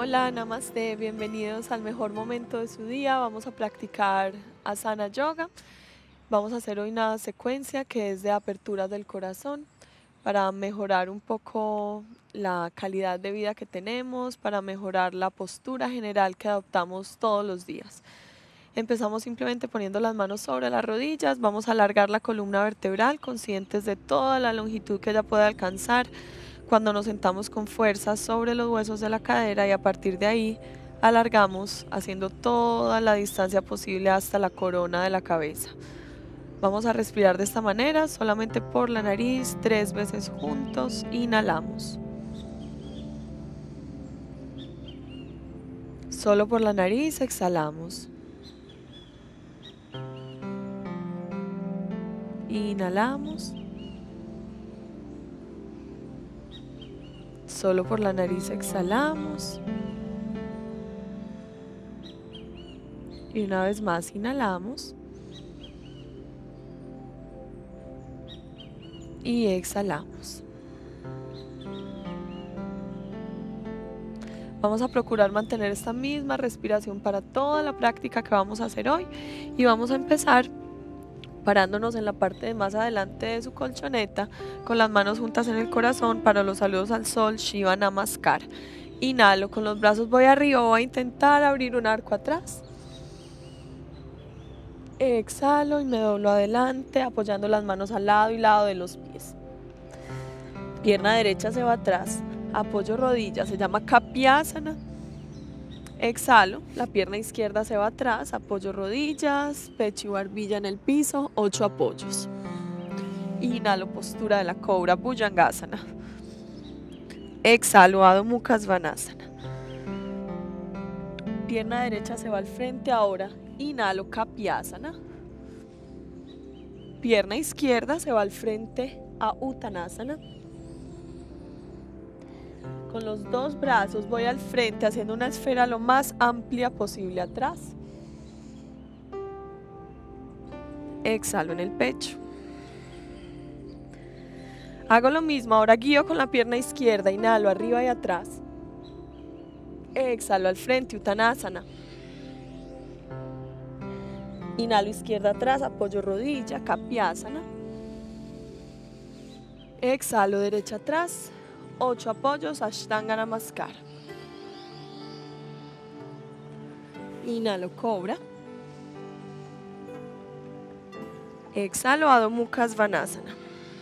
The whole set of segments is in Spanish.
Hola, namaste, bienvenidos al mejor momento de su día. Vamos a practicar Asana Yoga. Vamos a hacer hoy una secuencia que es de aperturas del corazón para mejorar un poco la calidad de vida que tenemos, para mejorar la postura general que adoptamos todos los días. Empezamos simplemente poniendo las manos sobre las rodillas, vamos a alargar la columna vertebral, conscientes de toda la longitud que ella puede alcanzar cuando nos sentamos con fuerza sobre los huesos de la cadera y a partir de ahí alargamos haciendo toda la distancia posible hasta la corona de la cabeza. Vamos a respirar de esta manera, solamente por la nariz, 3 veces juntos. Inhalamos. Solo por la nariz exhalamos. Inhalamos. Solo por la nariz exhalamos. Y una vez más inhalamos. Y exhalamos. Vamos a procurar mantener esta misma respiración para toda la práctica que vamos a hacer hoy y vamos a empezar parándonos en la parte de más adelante de su colchoneta con las manos juntas en el corazón para los saludos al sol, Shiva Namaskar. Inhalo, con los brazos voy arriba, voy a intentar abrir un arco atrás. Exhalo y me doblo adelante apoyando las manos al lado y lado de los pies. Pierna derecha se va atrás, apoyo rodilla, se llama Kapiasana. Exhalo, la pierna izquierda se va atrás, apoyo rodillas, pecho y barbilla en el piso, 8 apoyos. Inhalo, postura de la cobra, Bhujangasana. Exhalo, Adho Mukha Svanasana. Pierna derecha se va al frente ahora, inhalo, Kapiasana. Pierna izquierda se va al frente a Uttanasana. Con los dos brazos voy al frente haciendo una esfera lo más amplia posible atrás. Exhalo en el pecho. Hago lo mismo, ahora guío con la pierna izquierda, inhalo arriba y atrás. Exhalo al frente, Uttanasana. Inhalo izquierda atrás, apoyo rodilla, Kapiasana. Exhalo derecha atrás, 8 apoyos, Ashtanga Namaskar. Inhalo cobra. Exhalo Adho Mukha Svanasana.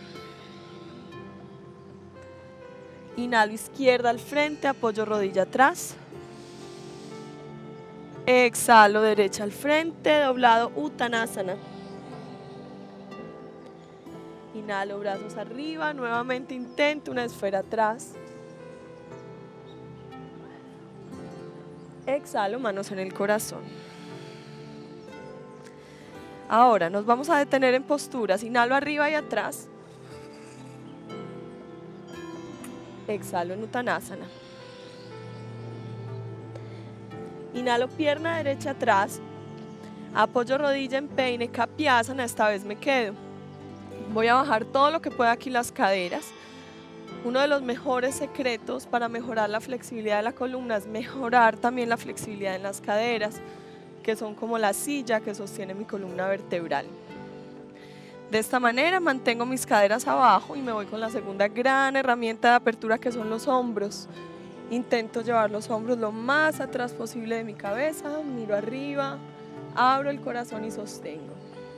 Inhalo izquierda al frente, apoyo rodilla atrás. Exhalo derecha al frente, doblado Uttanasana. Inhalo brazos arriba, nuevamente intento una esfera atrás. Exhalo manos en el corazón. Ahora nos vamos a detener en posturas, inhalo arriba y atrás. Exhalo en Uttanasana. Inhalo pierna derecha atrás, apoyo rodilla en peine, Kapiasana, esta vez me quedo. Voy a bajar todo lo que pueda aquí las caderas. Uno de los mejores secretos para mejorar la flexibilidad de la columna es mejorar también la flexibilidad en las caderas, que son como la silla que sostiene mi columna vertebral. De esta manera mantengo mis caderas abajo y me voy con la segunda gran herramienta de apertura que son los hombros. Intento llevar los hombros lo más atrás posible de mi cabeza, miro arriba, abro el corazón y sostengo.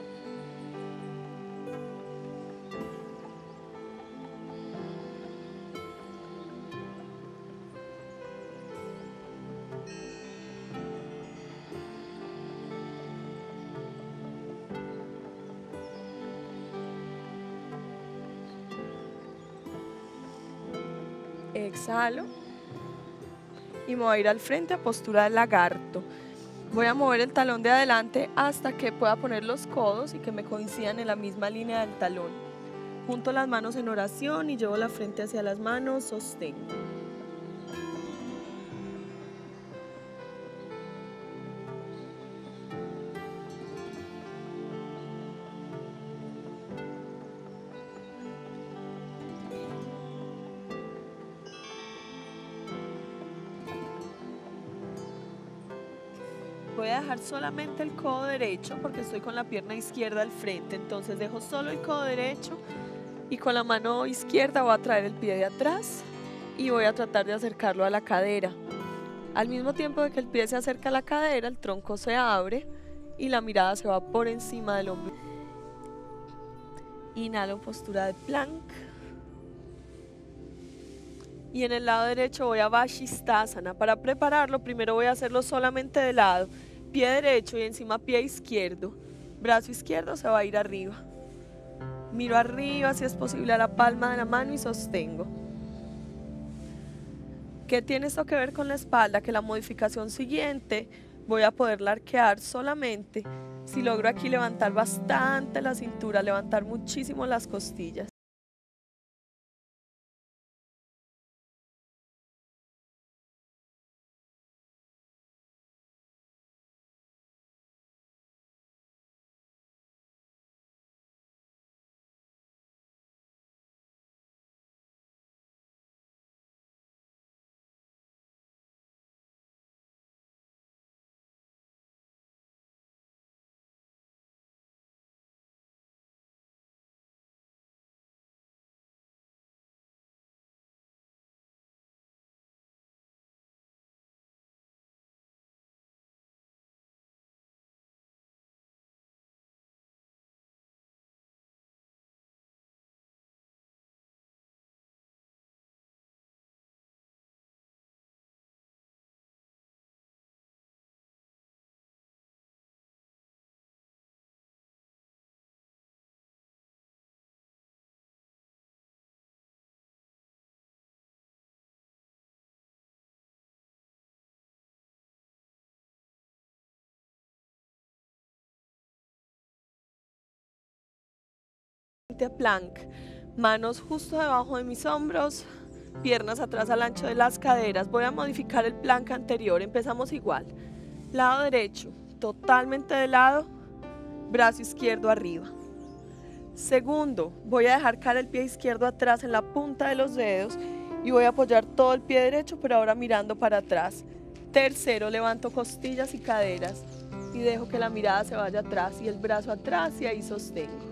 Exhalo y me voy a ir al frente a postura de lagarto. Voy a mover el talón de adelante hasta que pueda poner los codos y que me coincidan en la misma línea del talón. Junto las manos en oración y llevo la frente hacia las manos, sostengo. Voy a dejar solamente el codo derecho porque estoy con la pierna izquierda al frente, entonces dejo solo el codo derecho y con la mano izquierda voy a traer el pie de atrás y voy a tratar de acercarlo a la cadera. Al mismo tiempo de que el pie se acerca a la cadera, el tronco se abre y la mirada se va por encima del hombro. Inhalo, postura de plank. Y en el lado derecho voy a Vashisthasana. Para prepararlo, primero voy a hacerlo solamente de lado. Pie derecho y encima pie izquierdo. Brazo izquierdo se va a ir arriba. Miro arriba, si es posible, a la palma de la mano y sostengo. ¿Qué tiene esto que ver con la espalda? Que la modificación siguiente voy a poderla arquear solamente si logro aquí levantar bastante la cintura, levantar muchísimo las costillas. Plank, manos justo debajo de mis hombros, piernas atrás al ancho de las caderas. Voy a modificar el plank anterior, empezamos igual. Lado derecho, totalmente de lado, brazo izquierdo arriba. Segundo, voy a dejar caer el pie izquierdo atrás en la punta de los dedos y voy a apoyar todo el pie derecho, pero ahora mirando para atrás. Tercero, levanto costillas y caderas y dejo que la mirada se vaya atrás y el brazo atrás y ahí sostengo.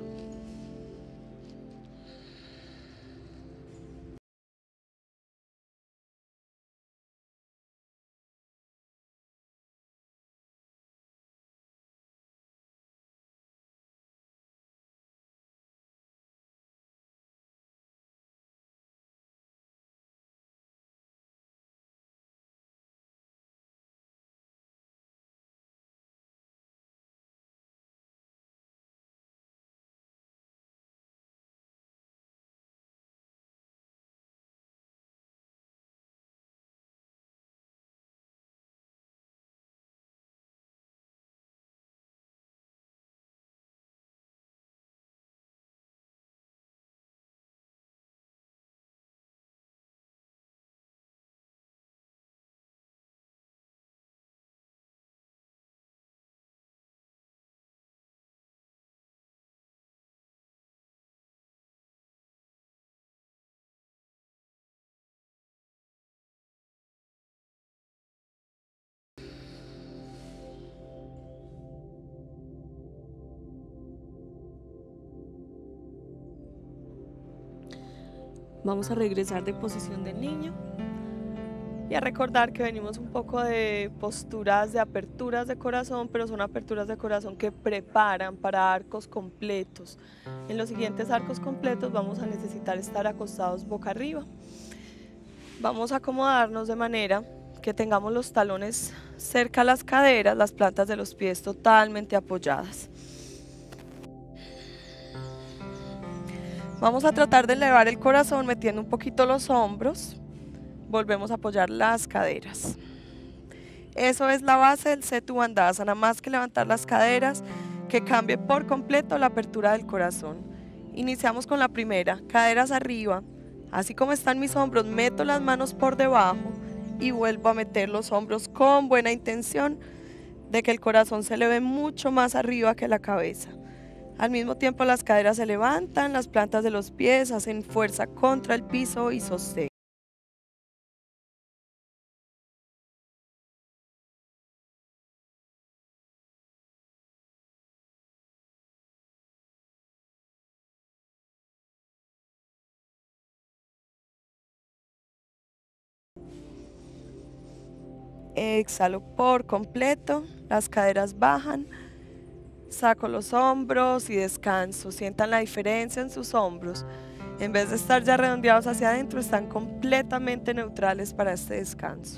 Vamos a regresar de posición de niño y a recordar que venimos un poco de posturas de aperturas de corazón, pero son aperturas de corazón que preparan para arcos completos. En los siguientes arcos completos vamos a necesitar estar acostados boca arriba. Vamos a acomodarnos de manera que tengamos los talones cerca a las caderas, las plantas de los pies totalmente apoyadas. Vamos a tratar de elevar el corazón metiendo un poquito los hombros. Volvemos a apoyar las caderas. Eso es la base del Setu Bandhasana, más que levantar las caderas, que cambie por completo la apertura del corazón. Iniciamos con la primera, caderas arriba. Así como están mis hombros, meto las manos por debajo y vuelvo a meter los hombros con buena intención de que el corazón se eleve mucho más arriba que la cabeza. Al mismo tiempo las caderas se levantan, las plantas de los pies hacen fuerza contra el piso y sostén. Exhalo por completo, las caderas bajan, saco los hombros y descanso. Sientan la diferencia en sus hombros. En vez de estar ya redondeados hacia adentro, están completamente neutrales para este descanso.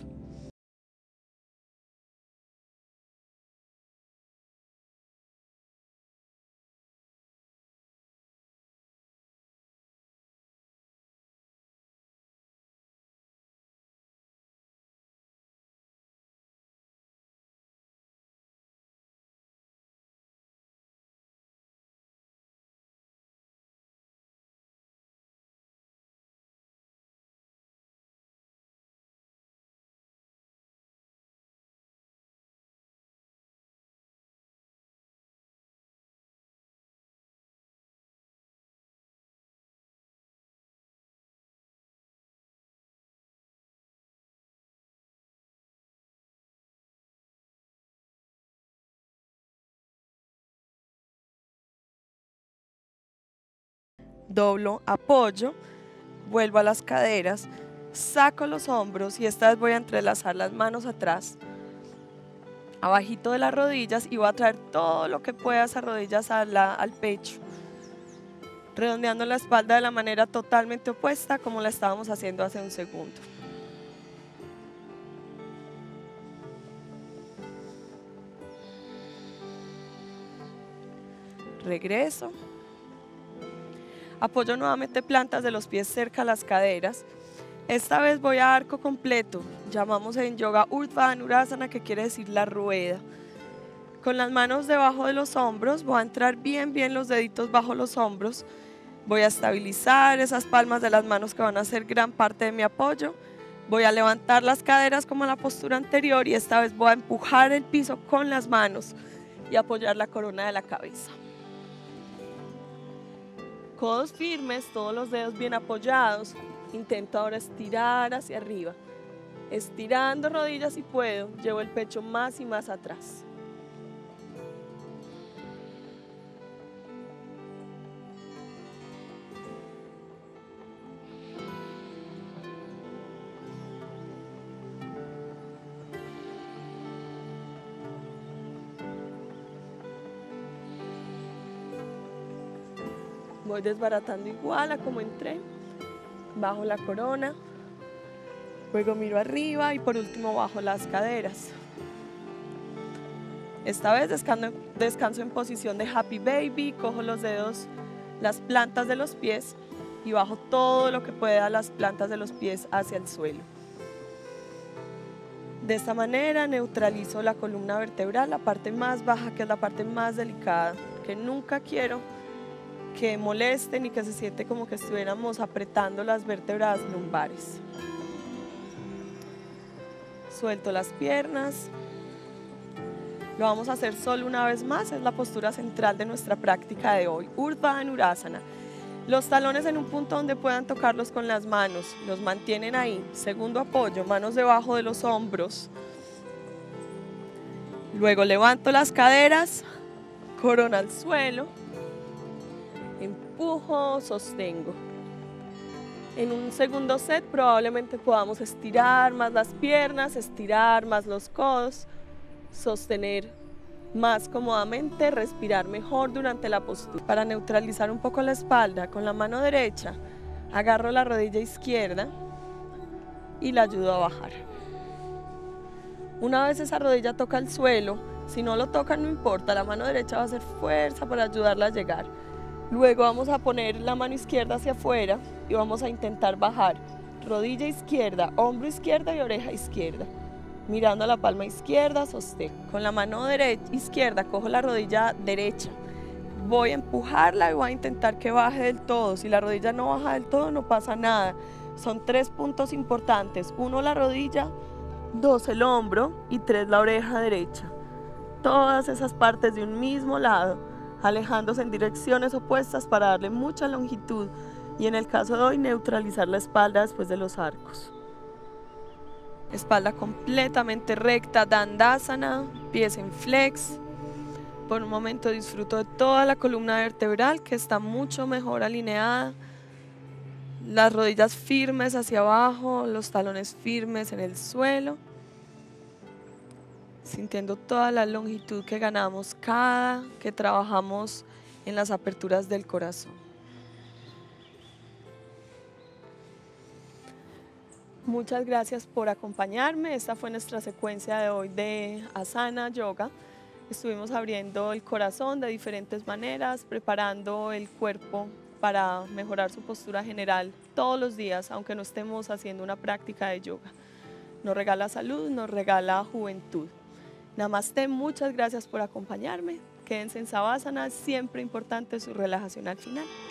Doblo, apoyo, vuelvo a las caderas, saco los hombros y esta vez voy a entrelazar las manos atrás, abajito de las rodillas, y voy a traer todo lo que pueda esas rodillas al pecho, redondeando la espalda de la manera totalmente opuesta como la estábamos haciendo hace un segundo. Regreso. Apoyo nuevamente plantas de los pies cerca a las caderas. Esta vez voy a arco completo. Llamamos en yoga Urdhva Dhanurasana, que quiere decir la rueda. Con las manos debajo de los hombros, voy a entrar bien los deditos bajo los hombros. Voy a estabilizar esas palmas de las manos que van a ser gran parte de mi apoyo. Voy a levantar las caderas como en la postura anterior y esta vez voy a empujar el piso con las manos y apoyar la corona de la cabeza. Codos firmes, todos los dedos bien apoyados. Intento ahora estirar hacia arriba. Estirando rodillas si puedo, llevo el pecho más y más atrás. Voy desbaratando igual a como entré. Bajo la corona. Luego miro arriba y por último bajo las caderas. Esta vez descanso en posición de Happy Baby. Cojo los dedos, las plantas de los pies y bajo todo lo que pueda las plantas de los pies hacia el suelo. De esta manera neutralizo la columna vertebral, la parte más baja, que es la parte más delicada, que nunca quiero que moleste ni que se siente como que estuviéramos apretando las vértebras lumbares. Suelto las piernas. Lo vamos a hacer solo una vez más, es la postura central de nuestra práctica de hoy, Urdhva Dhanurasana. Los talones en un punto donde puedan tocarlos con las manos, los mantienen ahí. Segundo apoyo, manos debajo de los hombros. Luego levanto las caderas, corona al suelo. Empujo, sostengo. En un segundo set probablemente podamos estirar más las piernas, estirar más los codos, sostener más cómodamente, respirar mejor durante la postura. Para neutralizar un poco la espalda, con la mano derecha agarro la rodilla izquierda y la ayudo a bajar. Una vez esa rodilla toca el suelo, si no lo toca no importa, la mano derecha va a hacer fuerza para ayudarla a llegar. Luego vamos a poner la mano izquierda hacia afuera y vamos a intentar bajar. Rodilla izquierda, hombro izquierda y oreja izquierda. Mirando a la palma izquierda, sostén. Con la mano izquierda cojo la rodilla derecha. Voy a empujarla y voy a intentar que baje del todo. Si la rodilla no baja del todo, no pasa nada. Son 3 puntos importantes. 1, la rodilla. 2, el hombro. Y 3, la oreja derecha. Todas esas partes de un mismo lado, alejándose en direcciones opuestas para darle mucha longitud y en el caso de hoy neutralizar la espalda después de los arcos. Espalda completamente recta, Dandasana, pies en flex. Por un momento disfruto de toda la columna vertebral que está mucho mejor alineada. Las rodillas firmes hacia abajo, los talones firmes en el suelo. sintiendo toda la longitud que ganamos cada que trabajamos en las aperturas del corazón. Muchas gracias por acompañarme. Esta fue nuestra secuencia de hoy de Asana Yoga. Estuvimos abriendo el corazón de diferentes maneras, preparando el cuerpo para mejorar su postura general todos los días, aunque no estemos haciendo una práctica de yoga. Nos regala salud, nos regala juventud. Namaste, muchas gracias por acompañarme. Quédense en Savasana, siempre importante su relajación al final.